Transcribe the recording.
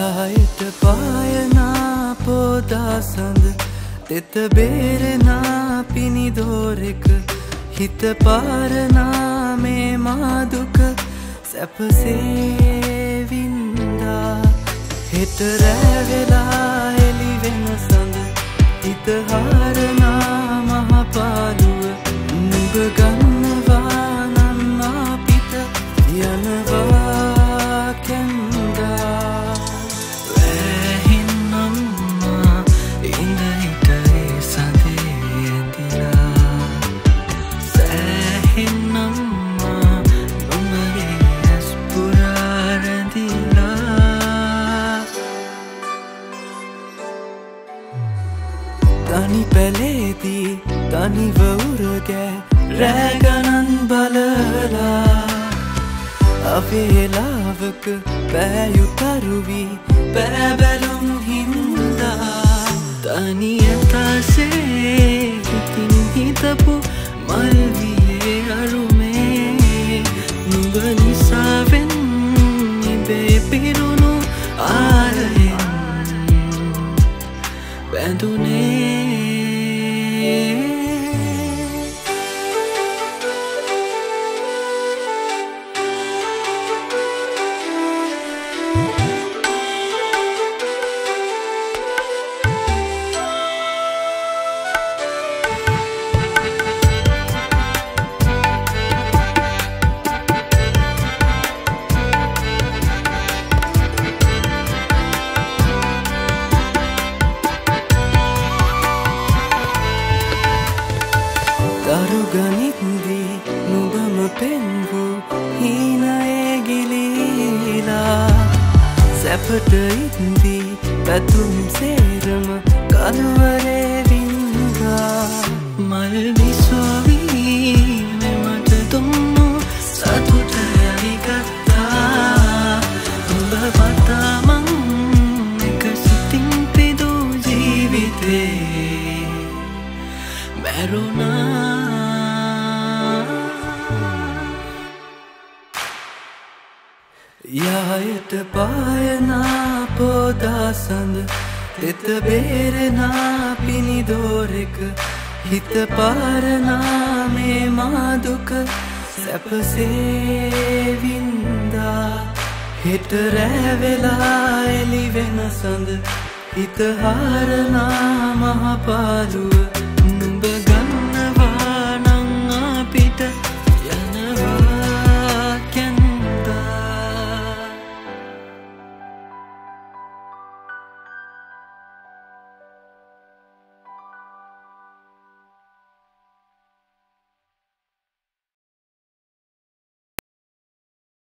යායට පායනා පෝදා සඳ තෙත බේරනා පිනිදෝරෙක හිත පාරනා මේ මාදුක සැපසේ වින්දා හෙට රැවෙලා එලි වෙන සඳ හිත හාරනා මහපාලුව නුඹ ගන්නවා නම් අපිට යනවා කැන්දා වැහින්නම්මා ඉඳ හිටේ සඳේ ඇඳිලා සෑහින්නම්මා නුඹගේ ඇස් පුරා රැඳිලා තනි පැලේදී තනිව උරගෑ රැගනන් බලලා අවේලාවක පෑයුතරුවී පෑබැලුම් හින්දා තනියතසේ හිතින් හිතපු මල්වියේ අරුමේ නුඹ නිසාවෙන් නිබේ පිරුණු ආරයෙන් බැඳුනේ දරුගනිත්දී නුඹම පෙන්වූ හීනයේ ගිලීලා සැපට ඉද්දී පැතුම් සේරම කළුවරේ වින්දා මල් විසෝවී මෙමට දුන්නු සතුට යලිගත්තා නුඹ පතාමං එක සිතින් පිදූ ජීවිතේ මැරුණා යායට පායනා පෝදා සඳ තෙත බේරනා පිනිදෝරෙක හිත පාරනා මේ මාදුක සැපසේ වින්දා හෙට රැවෙලා එලි වෙන සඳ හිත හාරනා මහපාලුව